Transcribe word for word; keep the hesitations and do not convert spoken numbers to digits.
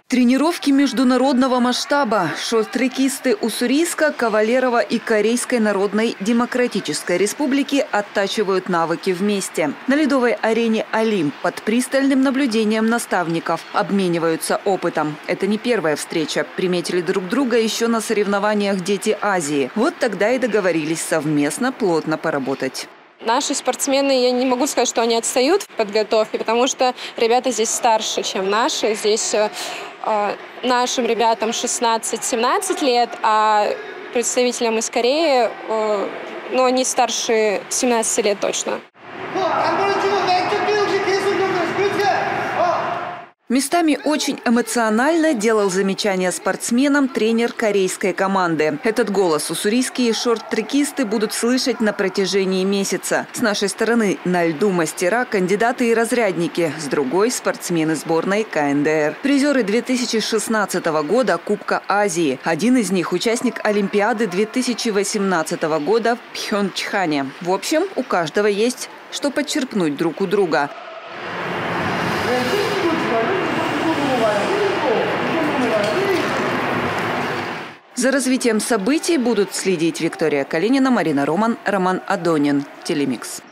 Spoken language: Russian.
Тренировки международного масштаба. Шорт-трекисты Уссурийска, Кавалерова и Корейской Народной Демократической Республики оттачивают навыки вместе. На ледовой арене «Олимп» под пристальным наблюдением наставников обмениваются опытом. Это не первая встреча. Приметили друг друга еще на соревнованиях «Дети Азии». Вот тогда и договорились совместно плотно поработать. Наши спортсмены, я не могу сказать, что они отстают в подготовке, потому что ребята здесь старше, чем наши. Здесь э, нашим ребятам шестнадцать-семнадцать лет, а представителям из Кореи, э, ну, они старше семнадцати лет точно. Местами очень эмоционально делал замечания спортсменам тренер корейской команды. Этот голос уссурийские шорт-трекисты будут слышать на протяжении месяца. С нашей стороны на льду мастера, кандидаты и разрядники. С другой – спортсмены сборной ка эн дэ эр. Призеры две тысячи шестнадцатого года Кубка Азии. Один из них – участник Олимпиады две тысячи восемнадцатого года в Пхенчхане. В общем, у каждого есть что подчерпнуть друг у друга. За развитием событий будут следить Виктория Калинина, Марина Роман, Роман Адонин. Телемикс.